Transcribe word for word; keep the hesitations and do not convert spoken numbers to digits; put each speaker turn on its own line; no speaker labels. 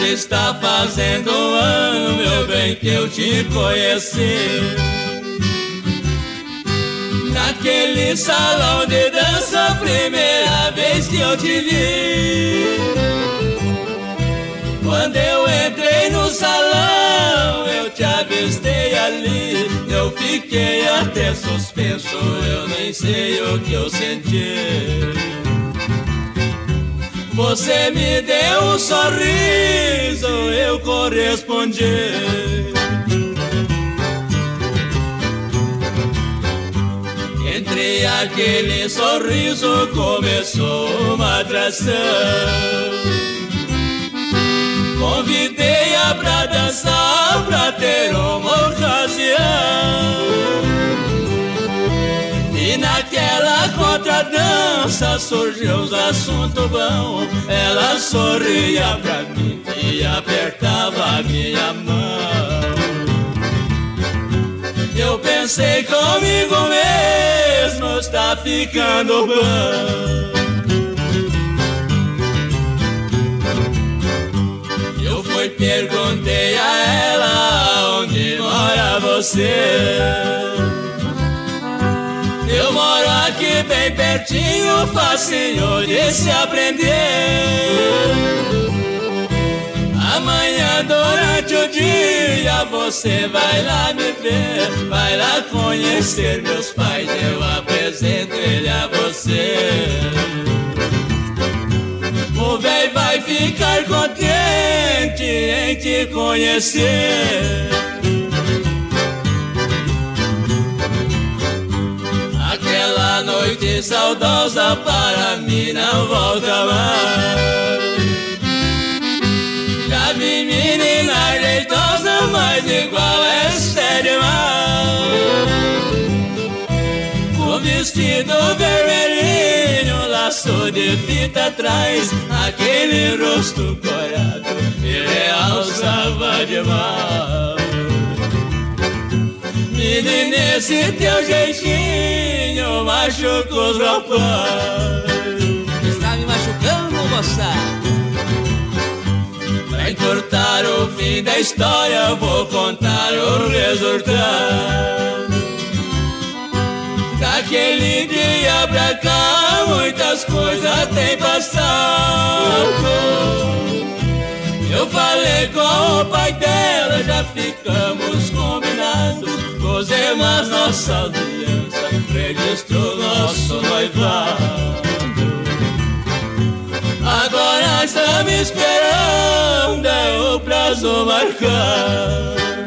Hoje está fazendo um ano, meu bem, que eu te conheci. Naquele salão de dança, primeira vez que eu te vi. Quando eu entrei no salão, eu te avistei ali. Eu fiquei até suspenso, eu nem sei o que eu senti. Você me deu um sorriso, eu correspondi. Entre aquele sorriso começou uma atração. Convidei-a pra dançar, pra ter uma ocasião. E naquela contradança surgiu um assunto bom. Ela sorria pra mim e apertava a minha mão. Eu pensei comigo mesmo, está ficando bom. Eu fui, perguntei a ela onde mora você. Eu moro aqui bem pertinho, facinho de se aprender. Amanhã durante o dia você vai lá me ver. Vai lá conhecer meus pais, eu apresento ele a você. O véi vai ficar contente em te conhecer. Aquela noite saudosa para mim não volta mais. Já vi menina jeitosa, mas igual essa é demais. Com vestido vermelhinho, laço de fita atrás, aquele rosto corado me realçava demais. Menina, esse teu jeitinho machucou os rapazes.
Está me machucando, moça.
Pra encurtar o fim da história, vou contar o resultado. Daquele dia pra cá, muitas coisas têm passado. Eu falei com o pai dela, já ficamos combinados. Cosemos nossa aliança, registrou nosso noivado. Agora estamos esperando, é o prazo marcado.